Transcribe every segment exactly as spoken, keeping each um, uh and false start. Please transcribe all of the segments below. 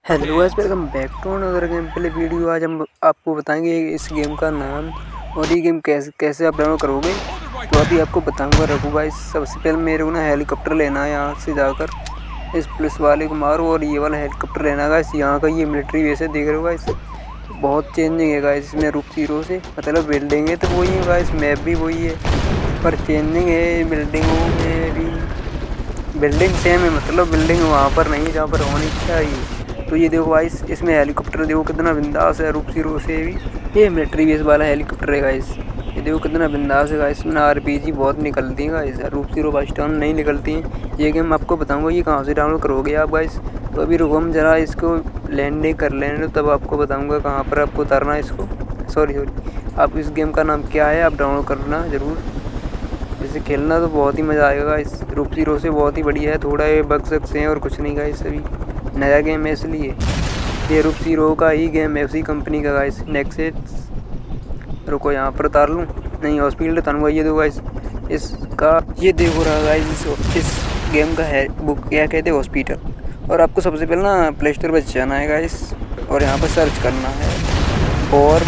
Hello guys, welcome back to another game play video. आज हम आपको बताएंगे इस गेम का नाम और ये गेम कैसे कैसे आप डाउनलोड करोगे। तो अभी आपको बताऊंगा। रघु गाइस, सबसे पहले मेरे को ना हेलीकॉप्टर लेना है। यहाँ से जाकर इस पुलिस वाले को मारो और ये वाला हेलीकॉप्टर लेना है गाइस। यहाँ का ये मिलिट्री बेस है, देख रहे हो गाइस। बहुत चेंजिंग है गाइस इसमें। रूप जीरो से मतलब बिल्डिंग है तो वही है गाइस, मैप भी वही है पर चेंजिंग है बिल्डिंगों में भी। बिल्डिंग सेम है, मतलब बिल्डिंग वहाँ पर नहीं जहाँ पर होनी चाहिए। तो ये देखो गाइस, इसमें हेलीकॉप्टर देखो कितना बिंदास है। रूप जीरो से भी ये मिलिट्री बेस वाला हेलीकॉप्टर है गाइस। ये देखो कितना बिंदास है गाइस। इसमें आरपीजी बहुत निकलती है गाइस, रूप जीरो बस स्टॉन नहीं निकलती हैं। ये गेम आपको बताऊंगा ये कहाँ से डाउनलोड करोगे आप गाइस। तो अभी रुको, हम जरा इसको लैंडिंग कर लेने तब आपको बताऊँगा कहाँ पर आपको उतारना है इसको। सॉरी सॉरी आप इस गेम का नाम क्या है, आप डाउनलोड करना ज़रूर। जैसे खेलना तो बहुत ही मज़ा आएगा इस रूप जीरो से, बहुत ही बढ़िया है। थोड़ा ये बग सकते हैं और कुछ नहीं गाइस, अभी नया गेम है इसलिए। ये रूप जीरो का ही गेम है, उसी कंपनी का गाइस। नेक्सेस रुको यहाँ पर उतार लूँ, नहीं हॉस्पिटल उतारूँगा। ये दो गाइस इसका, ये देखो रहा गाइस इस, इस गेम का है बुक क्या कहते हैं, हॉस्पिटल। और आपको सबसे पहले ना प्ले स्टोर पर जाना है गाइस और यहाँ पर सर्च करना है और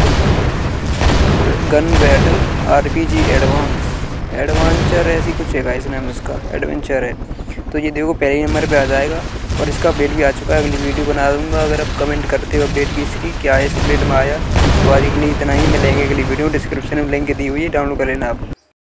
gun battle RPG advance adventure ऐसी कुछ है गाइस, नाम इसका एडवेंचर है। तो ये देखो पहले ही नंबर पे आ जाएगा और इसका अपडेट भी आ चुका है। अगली वीडियो बना दूंगा अगर आप कमेंट करते हो अपडेट की इसकी क्या है, इस अपडेट में आया। तो आज के लिए इतना ही, मिलेंगे अगली वीडियो। डिस्क्रिप्शन में लिंक दी हुई है, डाउनलोड कर लेना आप।